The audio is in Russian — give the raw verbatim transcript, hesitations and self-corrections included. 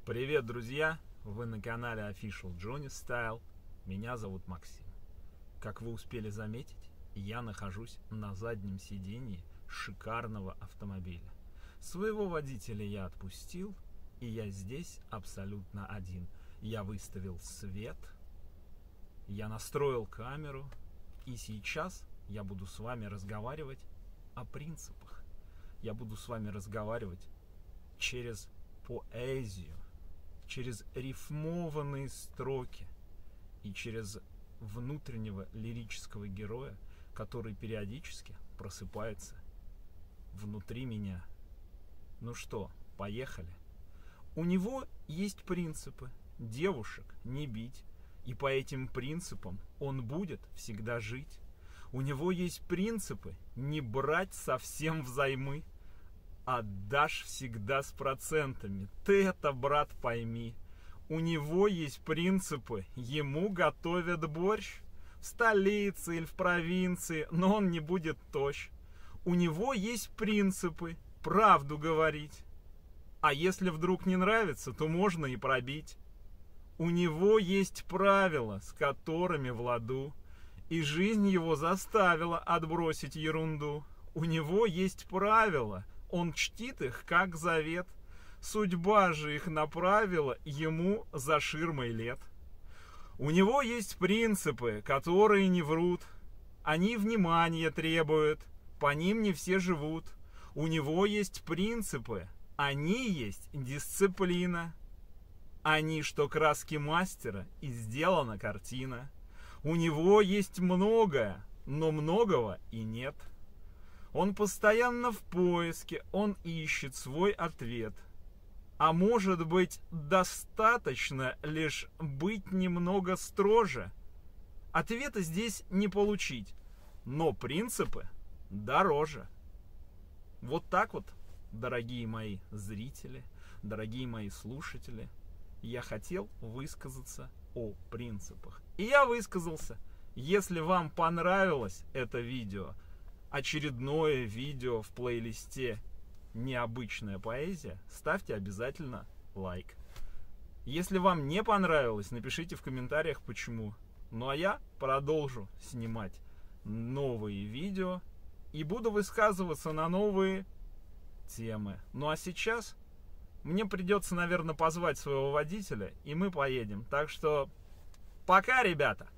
Привет, друзья! Вы на канале Official Johnny Style. Меня зовут Максим. Как вы успели заметить, я нахожусь на заднем сидении шикарного автомобиля. Своего водителя я отпустил, и я здесь абсолютно один. Я выставил свет, я настроил камеру, и сейчас я буду с вами разговаривать о принципах. Я буду с вами разговаривать через поэзию, через рифмованные строки и через внутреннего лирического героя, который периодически просыпается внутри меня. Ну что, поехали. У него есть принципы: девушек не бить, и по этим принципам он будет всегда жить. У него есть принципы не брать совсем взаймы, отдашь всегда с процентами. Ты это, брат, пойми. У него есть принципы, ему готовят борщ в столице или в провинции, но он не будет тощ. У него есть принципы правду говорить, а если вдруг не нравится, то можно и пробить. У него есть правила, с которыми в ладу, и жизнь его заставила отбросить ерунду. У него есть правила, он чтит их как завет. Судьба же их направила ему за ширмой лет. У него есть принципы, которые не врут. Они внимания требуют, по ним не все живут. У него есть принципы, они есть дисциплина. Они, что краски мастера, и сделана картина. У него есть многое, но многого и нет. Он постоянно в поиске, он ищет свой ответ. А может быть, достаточно лишь быть немного строже? Ответа здесь не получить, но принципы дороже. Вот так вот, дорогие мои зрители, дорогие мои слушатели, я хотел высказаться о принципах. И я высказался. Если вам понравилось это видео, очередное видео в плейлисте «Необычная поэзия», ставьте обязательно лайк. Если вам не понравилось, напишите в комментариях почему. Ну а я продолжу снимать новые видео и буду высказываться на новые темы. Ну а сейчас мне придется, наверное, позвать своего водителя, и мы поедем. Так что пока, ребята!